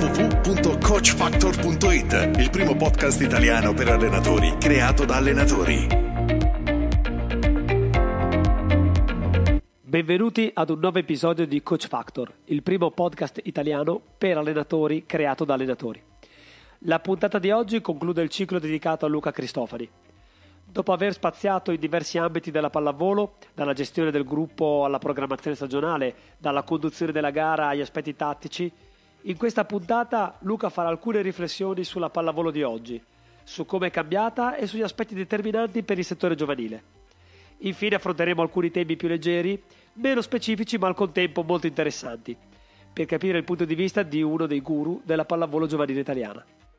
www.coachfactor.it, il primo podcast italiano per allenatori creato da allenatori. Benvenuti ad un nuovo episodio di Coach Factor, il primo podcast italiano per allenatori creato da allenatori. La puntata di oggi conclude il ciclo dedicato a Luca Cristofani. Dopo aver spaziato in diversi ambiti della pallavolo, dalla gestione del gruppo alla programmazione stagionale, dalla conduzione della gara agli aspetti tattici, in questa puntata Luca farà alcune riflessioni sulla pallavolo di oggi, su come è cambiata e sugli aspetti determinanti per il settore giovanile. Infine affronteremo alcuni temi più leggeri, meno specifici ma al contempo molto interessanti, per capire il punto di vista di uno dei guru della pallavolo giovanile italiana.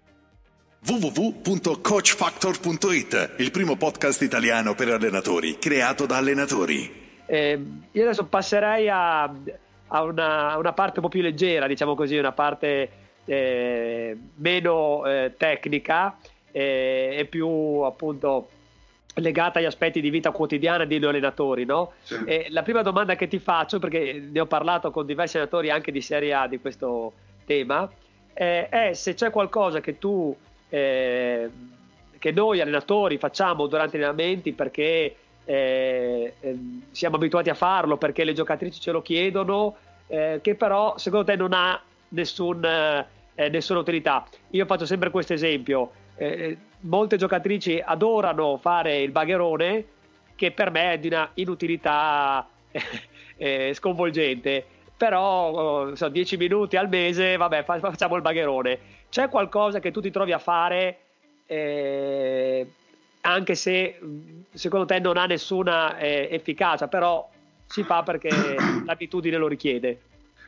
www.coachfactor.it, il primo podcast italiano per allenatori creato da allenatori. Io adesso passerei a una parte un po' più leggera, diciamo così, una parte meno tecnica e più appunto legata agli aspetti di vita quotidiana di noi allenatori, no? Sì. La prima domanda che ti faccio, perché ne ho parlato con diversi allenatori anche di Serie A di questo tema, è se c'è qualcosa che tu che noi allenatori facciamo durante gli allenamenti perché siamo abituati a farlo, perché le giocatrici ce lo chiedono, che però secondo te non ha nessuna utilità. Io faccio sempre questo esempio: molte giocatrici adorano fare il bagherone, che per me è di una inutilità sconvolgente, però 10 minuti al mese, vabbè, facciamo il bagherone. C'è qualcosa che tu ti trovi a fare anche se secondo te non ha nessuna efficacia, però si fa perché l'abitudine lo richiede?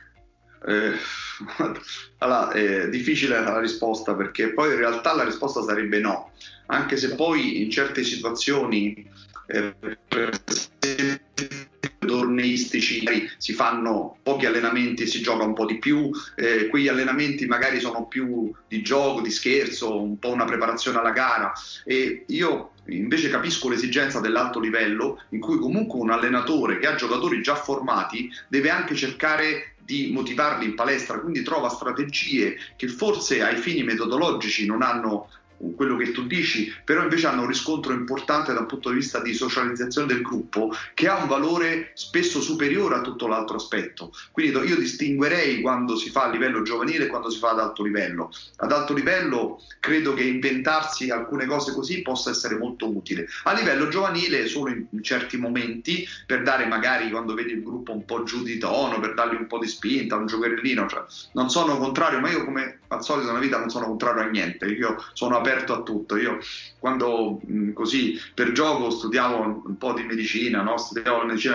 Allora, è difficile la risposta, perché poi in realtà la risposta sarebbe no, anche se poi in certe situazioni per esempio torneistici si fanno pochi allenamenti e si gioca un po' di più, quegli allenamenti magari sono più di gioco, di scherzo, un po' una preparazione alla gara, e io invece capisco l'esigenza dell'alto livello, in cui comunque un allenatore che ha giocatori già formati deve anche cercare di motivarli in palestra, quindi trova strategie che forse ai fini metodologici non hanno quello che tu dici, però invece hanno un riscontro importante dal punto di vista di socializzazione del gruppo, che ha un valore spesso superiore a tutto l'altro aspetto. Quindi io distinguerei quando si fa a livello giovanile e quando si fa ad alto livello. Ad alto livello credo che inventarsi alcune cose così possa essere molto utile. A livello giovanile solo in certi momenti, per dare magari, quando vedi il gruppo un po' giù di tono, per dargli un po' di spinta, un giocherellino, cioè, non sono contrario, ma io come al solito nella vita non sono contrario a niente, io sono aperto a tutto. Io quando così per gioco studiavo un po' di medicina, no? Studiavo medicina,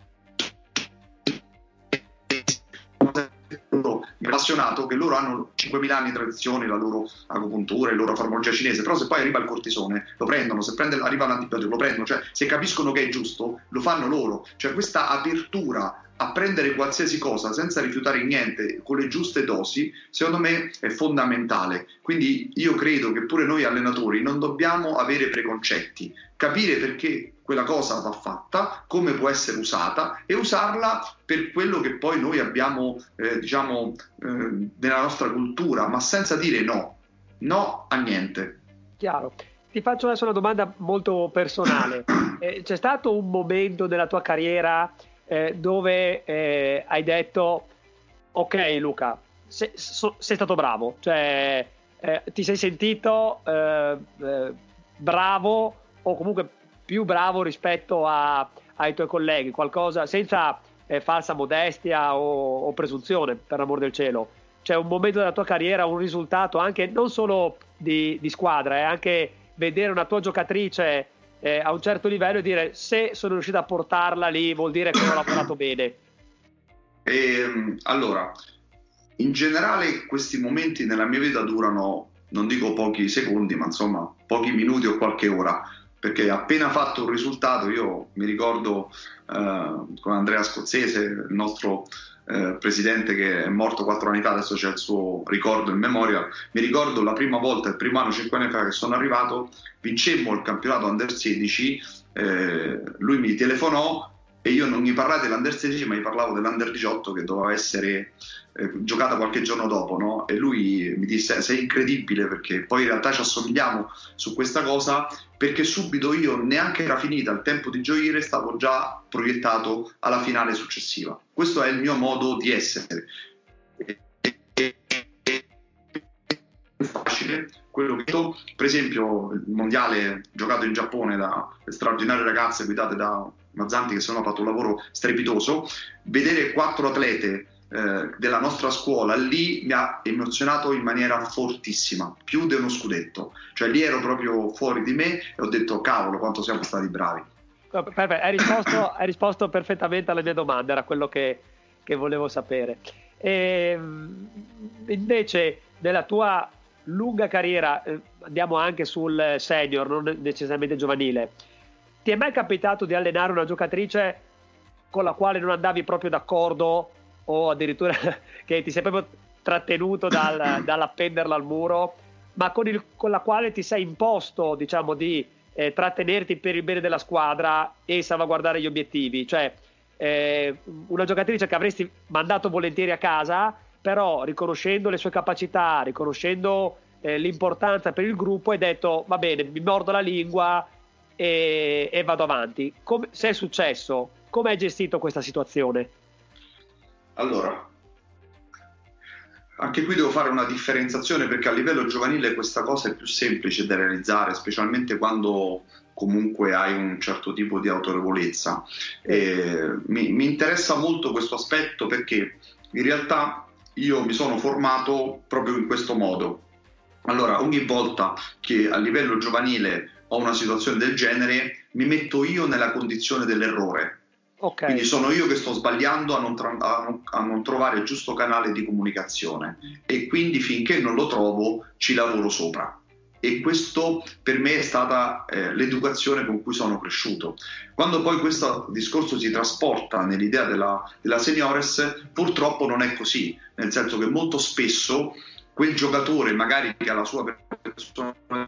appassionato che loro hanno 5.000 anni di tradizione, la loro agopuntura, la loro farmacologia cinese, però se poi arriva il cortisone lo prendono, se arriva l'antibiotico lo prendono, cioè se capiscono che è giusto lo fanno loro, cioè questa apertura a prendere qualsiasi cosa senza rifiutare niente, con le giuste dosi, secondo me è fondamentale. Quindi io credo che pure noi allenatori non dobbiamo avere preconcetti, capire perché quella cosa va fatta, come può essere usata e usarla per quello che poi noi abbiamo nella nostra cultura, ma senza dire no a niente. Chiaro. Ti faccio adesso una domanda molto personale. C'è stato un momento della tua carriera dove hai detto: ok Luca, sei stato bravo, cioè ti sei sentito bravo, o comunque più bravo rispetto ai tuoi colleghi, qualcosa senza falsa modestia o presunzione, per l'amor del cielo? C'è un momento della tua carriera, un risultato anche non solo di squadra, anche vedere una tua giocatrice a un certo livello e dire: se sono riuscito a portarla lì vuol dire che ho lavorato bene. Allora, in generale questi momenti nella mia vita durano, non dico pochi secondi, ma insomma pochi minuti o qualche ora, perché appena fatto un risultato, io mi ricordo con Andrea Scozzese, il nostro presidente che è morto 4 anni fa, adesso c'è il suo ricordo in memoria, mi ricordo la prima volta, il primo anno 5 anni fa che sono arrivato, vincemmo il campionato Under 16, lui mi telefonò e io non mi parlai dell'Under 16, ma mi parlavo dell'Under 18 che doveva essere giocata qualche giorno dopo, no? E lui mi disse: sei incredibile, perché poi in realtà ci assomigliamo su questa cosa, perché subito io, neanche era finita il tempo di gioire, stavo già proiettato alla finale successiva. Questo è il mio modo di essere. Facile quello che per esempio il mondiale giocato in Giappone da straordinarie ragazze guidate da Mazzanti, che secondo me ha fatto un lavoro strepitoso. Vedere 4 atlete della nostra scuola lì mi ha emozionato in maniera fortissima, più di uno scudetto. Cioè lì ero proprio fuori di me e ho detto: cavolo, quanto siamo stati bravi. Perfetto, hai risposto perfettamente alla mia domanda, era quello che volevo sapere. E invece nella tua lunga carriera, andiamo anche sul senior, non necessariamente giovanile, ti è mai capitato di allenare una giocatrice con la quale non andavi proprio d'accordo, o addirittura che ti sei proprio trattenuto dall'appenderla al muro, ma con la quale ti sei imposto, diciamo, di trattenerti per il bene della squadra e salvaguardare gli obiettivi? Cioè una giocatrice che avresti mandato volentieri a casa, però riconoscendo le sue capacità, riconoscendo l'importanza per il gruppo, hai detto: va bene, mi mordo la lingua e vado avanti. Se è successo, come hai gestito questa situazione? Allora, anche qui devo fare una differenziazione, perché a livello giovanile questa cosa è più semplice da realizzare, specialmente quando comunque hai un certo tipo di autorevolezza. Mi interessa molto questo aspetto, perché in realtà io mi sono formato proprio in questo modo. Allora, ogni volta che a livello giovanile ho una situazione del genere, mi metto io nella condizione dell'errore. Okay. Quindi sono io che sto sbagliando a non trovare il giusto canale di comunicazione, e quindi finché non lo trovo ci lavoro sopra. E questo per me è stata l'educazione con cui sono cresciuto. Quando poi questo discorso si trasporta nell'idea della seniores, purtroppo non è così, nel senso che molto spesso quel giocatore, magari che ha la sua personalità,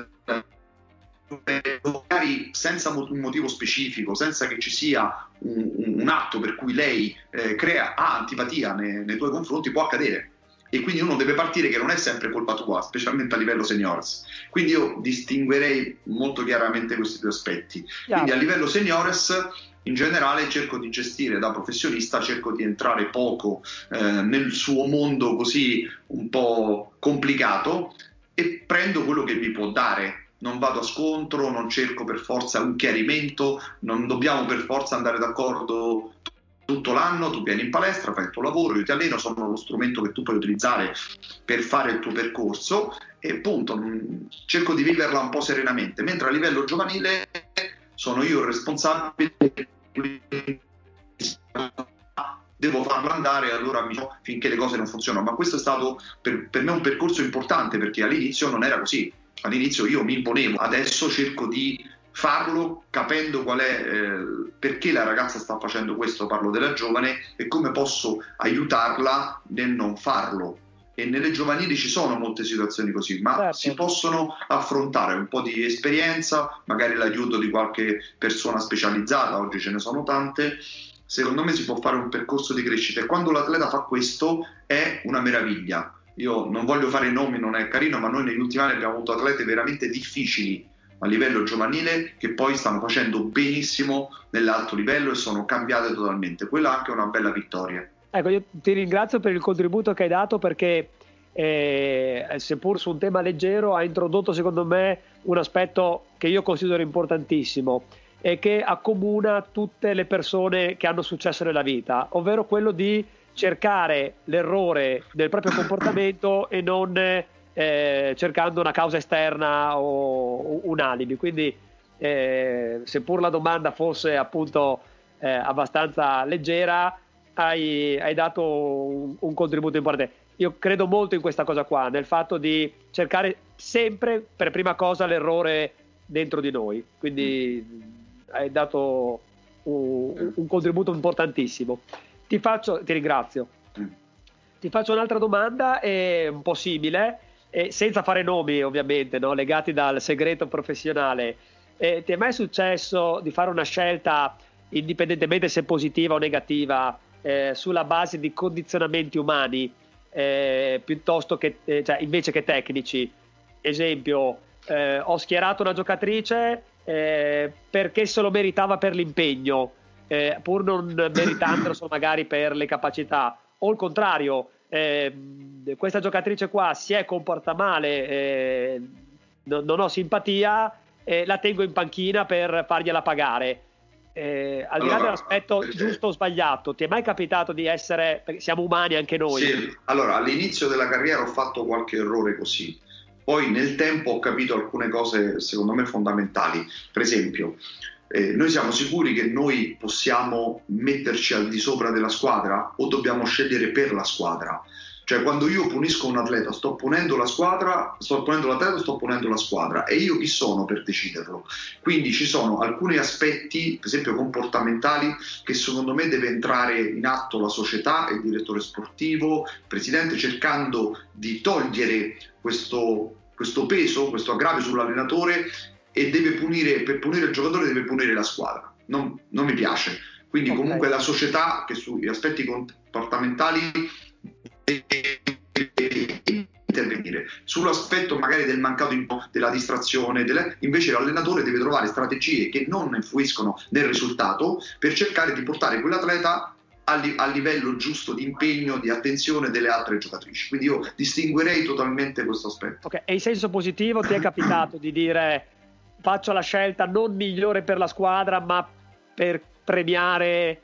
magari senza un motivo specifico, senza che ci sia un atto per cui lei ha antipatia nei tuoi confronti, può accadere. E quindi uno deve partire che non è sempre colpa tua, specialmente a livello seniors. Quindi io distinguerei molto chiaramente questi due aspetti. Quindi a livello seniors, in generale, cerco di gestire da professionista, cerco di entrare poco nel suo mondo così un po' complicato, e prendo quello che mi può dare. Non vado a scontro, non cerco per forza un chiarimento, non dobbiamo per forza andare d'accordo tutto l'anno. Tu vieni in palestra, fai il tuo lavoro, io ti alleno, sono lo strumento che tu puoi utilizzare per fare il tuo percorso, e punto. Cerco di viverla un po' serenamente, mentre a livello giovanile sono io il responsabile, devo farlo andare, allora finché le cose non funzionano. Ma questo è stato per me un percorso importante, perché all'inizio non era così. All'inizio io mi imponevo, adesso cerco di farlo capendo qual è, perché la ragazza sta facendo questo, parlo della giovane, e come posso aiutarla nel non farlo. E nelle giovanili ci sono molte situazioni così, ma certo, si possono affrontare. Un po' di esperienza, magari l'aiuto di qualche persona specializzata, oggi ce ne sono tante. Secondo me si può fare un percorso di crescita, e quando l'atleta fa questo è una meraviglia. Io non voglio fare i nomi, non è carino, ma noi negli ultimi anni abbiamo avuto atlete veramente difficili a livello giovanile che poi stanno facendo benissimo nell'alto livello e sono cambiate totalmente. Quella anche è una bella vittoria. Ecco, io ti ringrazio per il contributo che hai dato, perché seppur su un tema leggero ha introdotto secondo me un aspetto che io considero importantissimo e che accomuna tutte le persone che hanno successo nella vita, ovvero quello di cercare l'errore del proprio comportamento e non cercando una causa esterna o un alibi. Quindi seppur la domanda fosse appunto abbastanza leggera, hai dato un contributo importante. Io credo molto in questa cosa qua, nel fatto di cercare sempre per prima cosa l'errore dentro di noi. Quindi hai dato un contributo importantissimo. Ti ringrazio. Ti faccio un'altra domanda un po' simile, senza fare nomi ovviamente, no? Legati dal segreto professionale. Ti è mai successo di fare una scelta indipendentemente se positiva o negativa, sulla base di condizionamenti umani piuttosto che cioè, invece che tecnici. Esempio, ho schierato una giocatrice perché se lo meritava per l'impegno, pur non meritandolo solo magari per le capacità, o il contrario, questa giocatrice qua si è comportata male, non ho simpatia, la tengo in panchina per fargliela pagare. Al di là dell'aspetto giusto o sbagliato, ti è mai capitato di essere, perché siamo umani anche noi? Sì, allora all'inizio della carriera ho fatto qualche errore così, poi nel tempo ho capito alcune cose secondo me fondamentali. Per esempio, noi siamo sicuri che noi possiamo metterci al di sopra della squadra o dobbiamo scegliere per la squadra? Cioè, quando io punisco un atleta, sto punendo l'atleta, sto punendo la squadra, e io chi sono per deciderlo? Quindi ci sono alcuni aspetti, per esempio comportamentali, che secondo me deve entrare in atto la società, il direttore sportivo, il presidente, cercando di togliere questo peso, questo aggravio sull'allenatore, e deve punire, per punire il giocatore deve punire la squadra. Non mi piace. Quindi comunque la società, che sugli aspetti comportamentali intervenire, sull'aspetto magari del mancato della distrazione, invece l'allenatore deve trovare strategie che non influiscono nel risultato, per cercare di portare quell'atleta al livello giusto di impegno, di attenzione delle altre giocatrici. Quindi io distinguerei totalmente questo aspetto. E in senso positivo ti è capitato di dire: faccio la scelta non migliore per la squadra, ma per premiare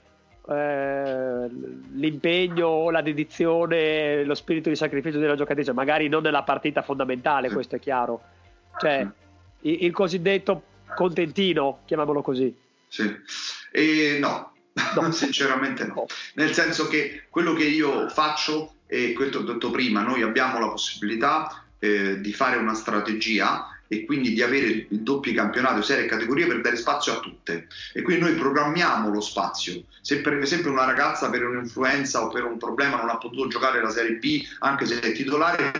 l'impegno o la dedizione, lo spirito di sacrificio della giocatrice, magari non nella partita fondamentale, questo è chiaro, cioè il cosiddetto contentino, chiamiamolo così. Sì. No, sinceramente no, nel senso che quello che io faccio, e questo ho detto prima, noi abbiamo la possibilità di fare una strategia e quindi di avere il doppio campionato, serie e categorie, per dare spazio a tutte, e quindi noi programmiamo lo spazio. Se per esempio una ragazza per un'influenza o per un problema non ha potuto giocare la Serie B, anche se è titolare,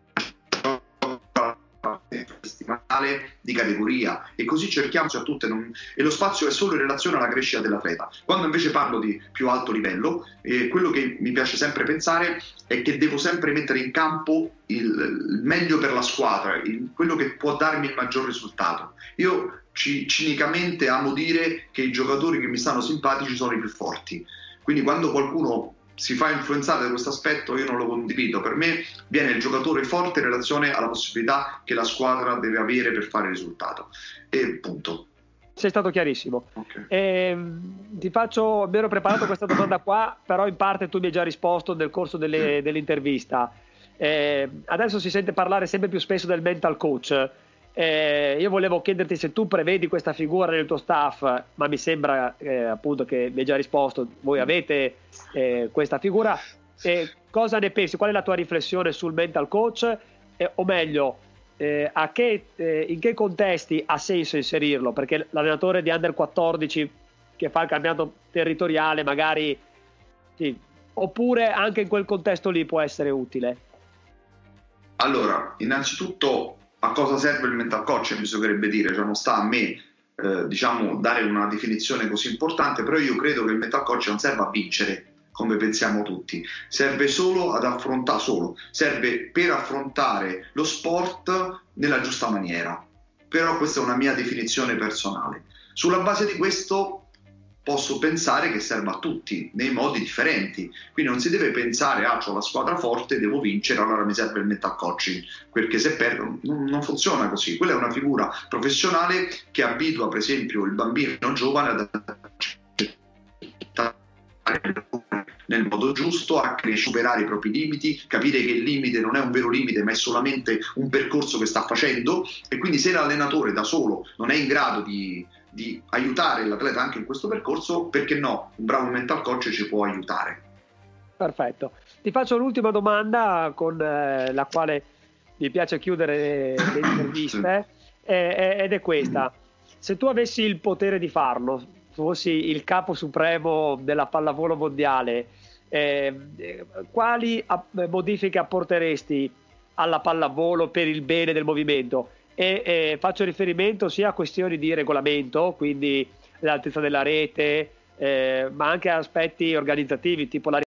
di categoria, e così cerchiamo a tutte, e lo spazio è solo in relazione alla crescita dell'atleta. Quando invece parlo di più alto livello, quello che mi piace sempre pensare è che devo sempre mettere in campo il meglio per la squadra, quello che può darmi il maggior risultato. Io cinicamente amo dire che i giocatori che mi stanno simpatici sono i più forti, quindi quando qualcuno si fa influenzare da questo aspetto io non lo condivido. Per me viene il giocatore forte in relazione alla possibilità che la squadra deve avere per fare il risultato, e punto. Sei stato chiarissimo. Ti faccio, mi ero preparato questa domanda qua, però in parte tu mi hai già risposto nel corso dell'intervista. Adesso si sente parlare sempre più spesso del mental coach. Io volevo chiederti se tu prevedi questa figura nel tuo staff, ma mi sembra appunto che mi hai già risposto, voi avete questa figura. Cosa ne pensi? Qual è la tua riflessione sul mental coach? O meglio, in che contesti ha senso inserirlo? Perché l'allenatore di Under 14 che fa il campionato territoriale magari sì, oppure anche in quel contesto lì può essere utile. Allora, innanzitutto, a cosa serve il mental coach? Mi bisognerebbe dire, cioè non sta a me dare una definizione così importante, però io credo che il mental coach non serve a vincere come pensiamo tutti, serve solo ad affrontare, serve per affrontare lo sport nella giusta maniera. Però questa è una mia definizione personale. Sulla base di questo posso pensare che serva a tutti nei modi differenti, quindi non si deve pensare c'ho la squadra forte, devo vincere, allora mi serve il mental coaching, perché se perdo non funziona così. Quella è una figura professionale che abitua per esempio il bambino giovane ad nel modo giusto, a superare i propri limiti, capire che il limite non è un vero limite ma è solamente un percorso che sta facendo, e quindi se l'allenatore da solo non è in grado di aiutare l'atleta anche in questo percorso, perché no, un bravo mental coach ci può aiutare. Perfetto. Ti faccio l'ultima domanda con la quale mi piace chiudere le interviste ed è questa: se tu avessi il potere di farlo, fossi il capo supremo della pallavolo mondiale, quali modifiche apporteresti alla pallavolo per il bene del movimento? Faccio riferimento sia a questioni di regolamento, quindi l'altezza della rete, ma anche aspetti organizzativi, tipo la